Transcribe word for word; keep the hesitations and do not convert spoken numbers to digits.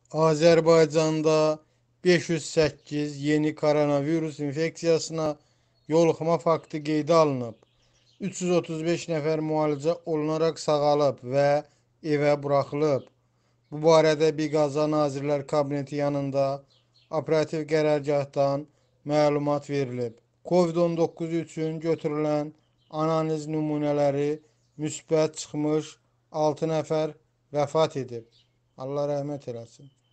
Azərbaycanda beş yüz səkkiz yeni koronavirus infeksiyasına yoluxma faktı qeydə alınıb. üç yüz otuz beş nəfər müalicə olunaraq sağalıb və evə buraxılıb. Bu barədə Biqaza Nazirlər Kabineti yanında operativ qərargahdan məlumat verilib. Covid on doqquz üçün götürülən analiz nümunələri müsbət çıxmış, altı nəfər vəfat edib. Allah rəhmət eləsin.